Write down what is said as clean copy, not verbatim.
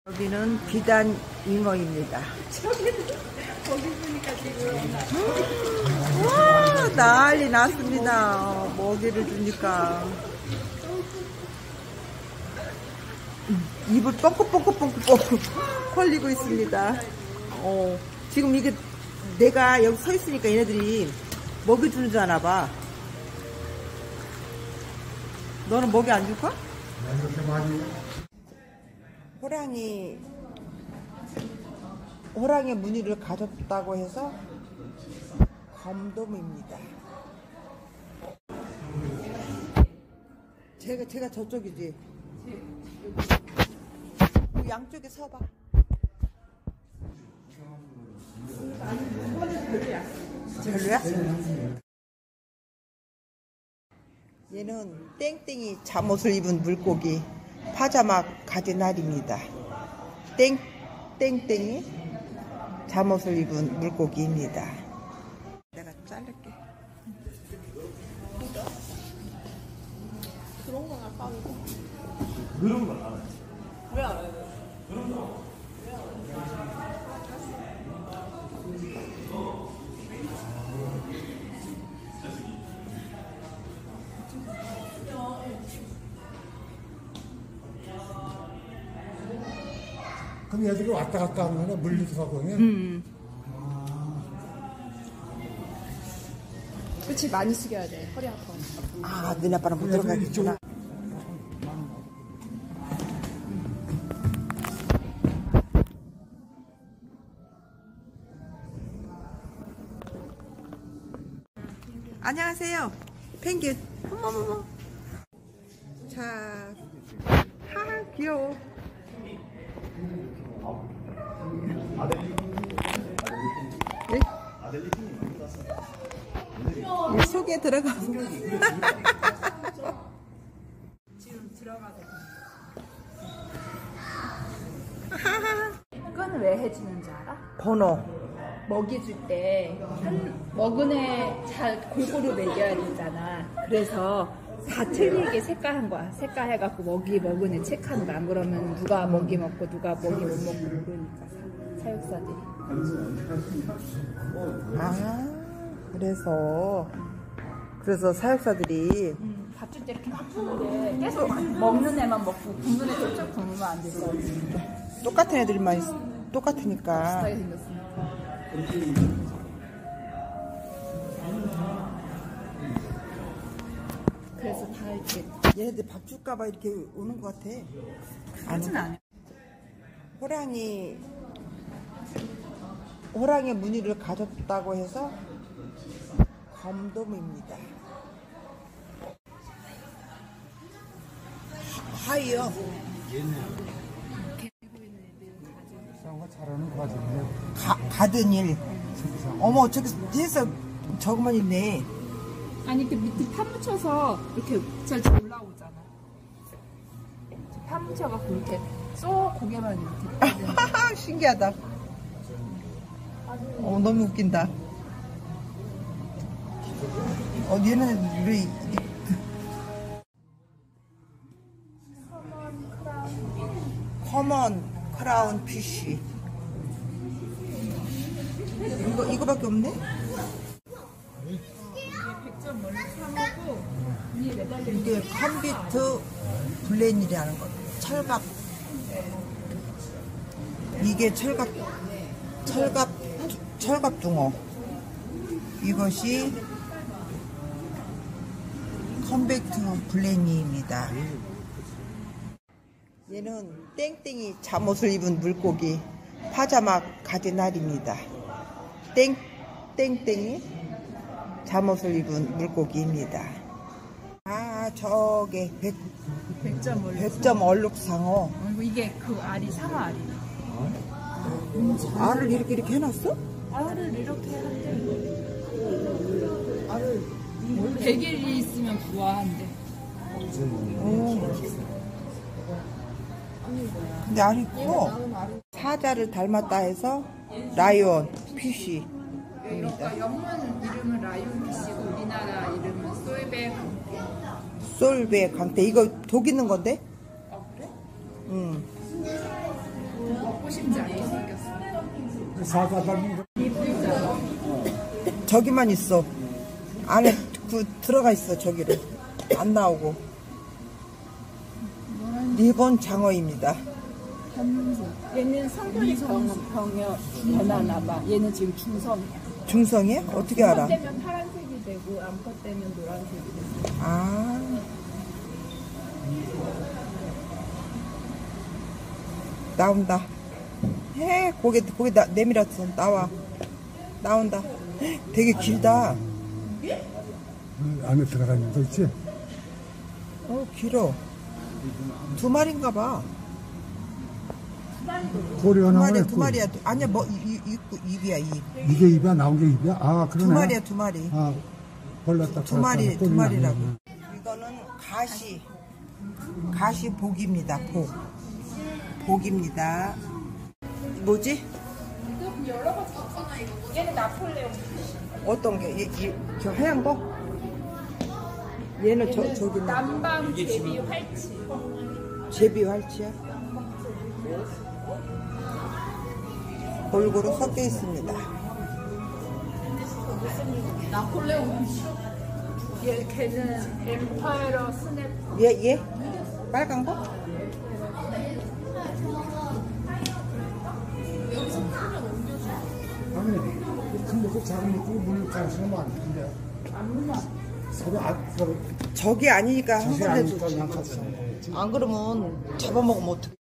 여기는 비단 잉어입니다. 거기 보니까 지금 와, 난리 났습니다. 먹이를 주니까 입을 뻥긋뻥긋뻥긋 벌리고 있습니다. 지금 이게 내가 여기 서 있으니까 얘네들이 먹이 주는 줄 아나 봐. 너는 먹이 안 줄까? 호랑이 무늬를 가졌다고 해서 검돔입니다. 제가 저쪽이지. 양쪽에 서봐. 별로야? 얘는 땡땡이 잠옷을 입은 물고기 파자마 가지날입니다. 땡땡이 잠옷을 입은 물고기입니다. 내가 자를게. 그런 건 아까 그런 건 알아요. 왜 알아요? 그런 거. 그럼 얘들이 왔다 갔다 하는 거네, 물리서 가고. 그치, 많이 숙여야 돼. 허리 아파. 아, 너네 아빠는 못 들어가겠구나. 안녕하세요. 펭귄. 어머머머. 자, 하하, 귀여워. 네? 이 속에 들어가서. 지금 들어가서. 이건 왜 해주는지 알아? 번호. 먹이 줄 때 먹은 애 잘 골고루 먹여야 되잖아. 그래서 다 틀리게 색깔한 거야. 색깔 해갖고 먹이 먹은 애 체크하는 거야. 안 그러면 누가 먹이 먹고 누가 먹이 못 먹고 그러니까 사육사들이. 아, 그래서 사육사들이 밥 줄 때 이렇게 막 주는데 계속 먹는 애만 먹고 굶는 애 쪽쪽 굶으면 안 되고. 똑같은 애들만 똑같으니까. 비슷하게 생겼으니까. 그래서 다 이렇게 얘네들 밥 줄까봐 이렇게 오는 것 같아. 하진 않아요. 호랑이 무늬를 가졌다고 해서 검돔입니다. 하이요. 이상한 거 잘하는 과정이네. 가든일. 어머, 저기 뒤에서 저거만 있네. 아니 그 밑에 파묻혀서 이렇게 잘 올라오잖아. 파묻혀갖고 이렇게 쏙 고개만 이렇게. 신기하다. 너무 웃긴다. 얘는 왜 커먼 크라운 피쉬. 이거밖에 없네? 이게 컴비트 블렌이라는 거. 이게 철갑 둥어. 이것이 컴비트 블렌입니다. 얘는 땡땡이 잠옷을 입은 물고기 파자마 가지날입니다. 땡땡이 잠옷을 입은 물고기입니다. 아, 저게 백점 얼룩상어. 이게 그 알이 상어 알이. 알을 이렇게 해놨어? 알을 이렇게 한대. 알을 100일이 있으면 부화한대. 근데 알이 커. 사자를 닮았다 해서 라이온 피쉬입니다. 영문 이름은 라이온 피쉬고 우리나라 이름은 솔베 강태. 솔베 강태. 이거 독 있는 건데? 아 그래? 응. 먹고 싶지 않게 생겼어. 사과 닮은 거. 저기만 있어. 안에 들어가 있어. 저기를 안 나오고. 리본 장어입니다. 얘는 성별이 변하나 봐. 얘는 지금 중성이야. 중성이야? 어떻게 알아? 암컷 되면 파란색이 되고 암컷 되면 노란색이 되고. 아. 나온다. 고개 내밀었어. 나온다. 되게 길다. 안에 들어가는 거 있지? 길어. 2마리인가 봐. 꼬리 하나 2마리야. 아니야, 입이야, 입. 이게 입이야? 나온 게 입이야? 아, 그러네. 2마리야. 아, 벌렸다. 2마리라고. 이거는 가시복입니다. 복입니다. 뭐지? 여러 가지 있잖아. 얘는 나폴레옹. 어떤 게? 저 하얀 거? 얘는 저기 남방 제비 활치. 제비 활치야? 골고루 섞여 있습니다. 나폴레옹. 걔는 엠파이러 스냅. 얘? 빨간 거? 아니, 큰 것도 작은 것도 물 가시면 안 되는데. 서로 저게 아니니까 한 자세히 건데 아니까 그냥 같이. 안 그러면 잡아먹으면 어떡해.